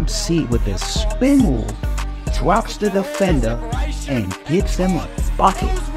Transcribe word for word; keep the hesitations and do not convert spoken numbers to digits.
M C with a spin move drops the defender and hits him a bucket.